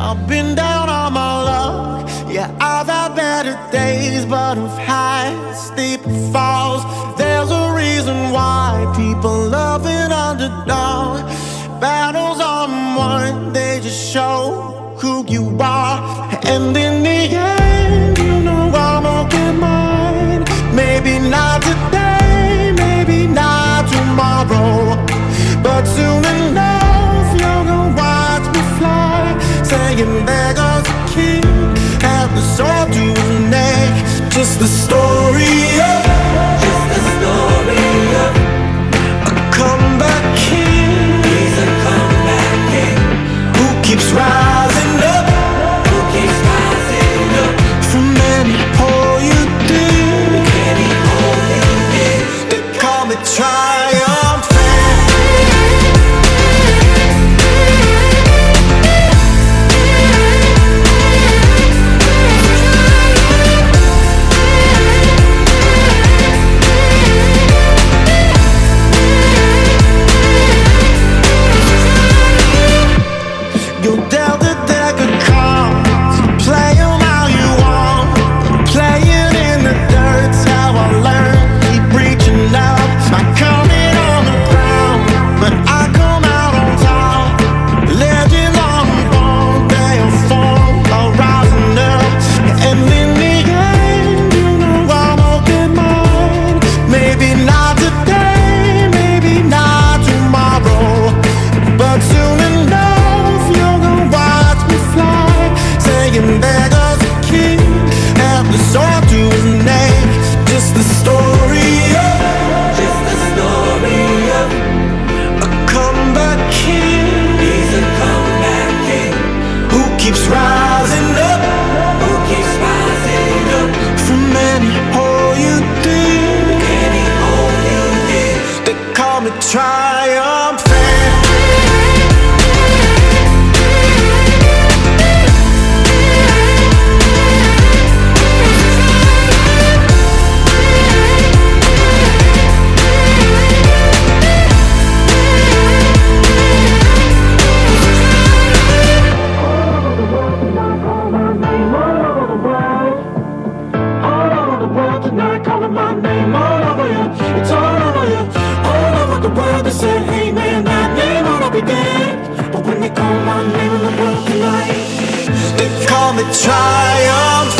I've been down on my luck. Yeah, I've had better days, but I've had steeper falls. There's a reason why people love an underdog. Battles aren't won, they just show who you are. And in the end, you know I'm gonna get mine. Maybe not today, maybe not tomorrow, but soon enough you're gonna watch me fly, saying there goes the king, had the sword to his neck. Just the story of, just the story of a comeback king. He's a comeback king who keeps rising up, who keeps rising up from any hole you dig, any hole you dig. They call me triumphant. You'll dealt the deck of cards, play 'em how you want. Playing in the dirt's how I learned. Keep reaching up, not coming on the ground, but I come out on top. Legends unborn, they are formed, are rising up. And in the end, you know I'm gonna get mine. Maybe not today, maybe not tomorrow, but soon enough you're gonna watch me fly, saying there goes the king, have the sword to his neck. Just the story of, just the story of a comeback king. He's a comeback king who keeps rising up, who keeps rising up from any hole you dig, any hole you dig. They call me triumphant. Tonight, calling my name all over you. It's all over you, all over the world. They say, hey man, that name ought to be dead. But when they call my name in the world tonight, they call me triumph.